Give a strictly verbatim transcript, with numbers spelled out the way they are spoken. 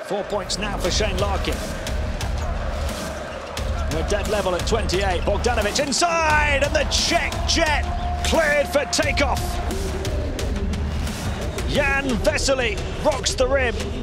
Four points now for Shane Larkin. We're dead level at twenty-eight. Bogdanovic inside, and the Czech jet cleared for takeoff. Jan Vesely rocks the rim.